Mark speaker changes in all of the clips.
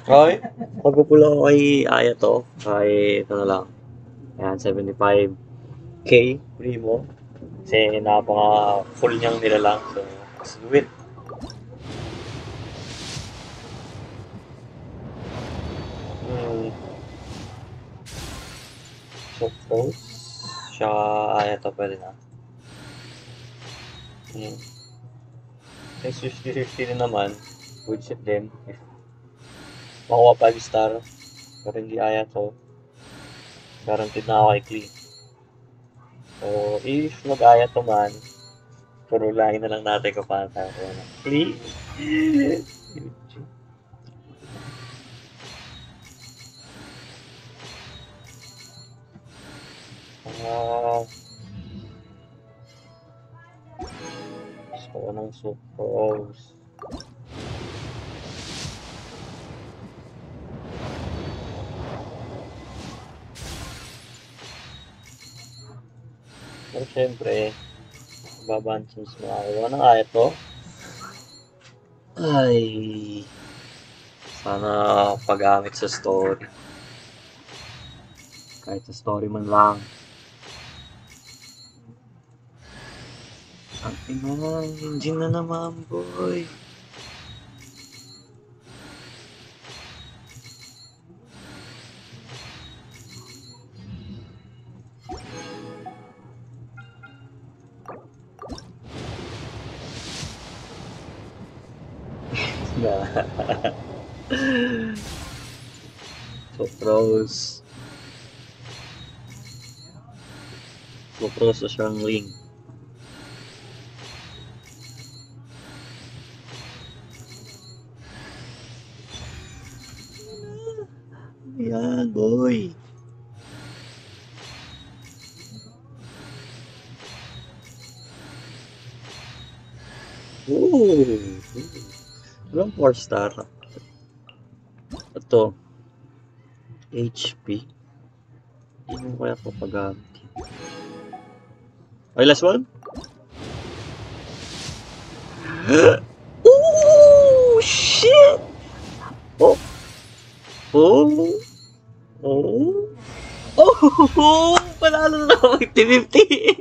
Speaker 1: Okay. Pagpupula ko kay Ayato, kay ito na lang. Ayan, 75k primo. Kasi napaka-full niyang nilalang. So, let's do it. So, close. Siya, Ayato pwede na. Since 50-50 din naman, good shit din. If makuha 5 star, pero hindi Ayato, guaranteed na ako kay Klee. So, if mag-Ayato man, purulahin na lang natin kung paano tayo ko na. Klee? Gusto ko ng Sucrose. Pero syempre, babaan since makakuha ng Ayato. Ay, sana paggamit sa story. Kahit sa story man lang. Ang ina, engine na naman, boy. Sucrose. Sucrose sa siyang ring. Ayan, boy. Ooh. Walang 4 star. Ito. HP. Hindi mo kaya po paggamit. Okay, last one. Oh, shit! Oh. Oh. Oh. Oh. Panalo na ako 50-50.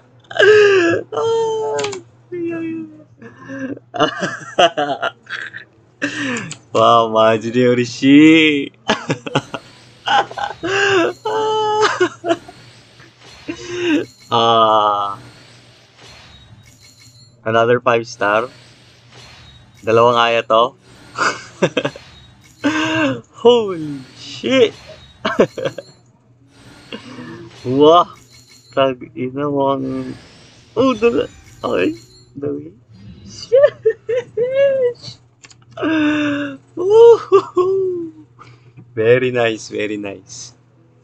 Speaker 1: Wow, マジで嬉しい。Another 5 star. Dalawang Ayato. Holy shit! Wah! Tag-ina mo ang... Oh, dala... Okay. Dali. Shit! Very nice, very nice.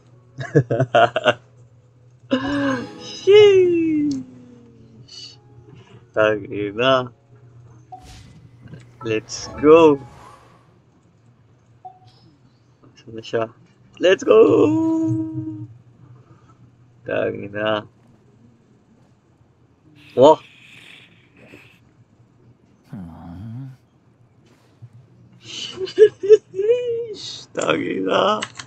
Speaker 1: Sheesh. Tag-ina. Let's go. Saan na siya? Let's go! Tag-ina. Wow! Sheesh. Tag-ina.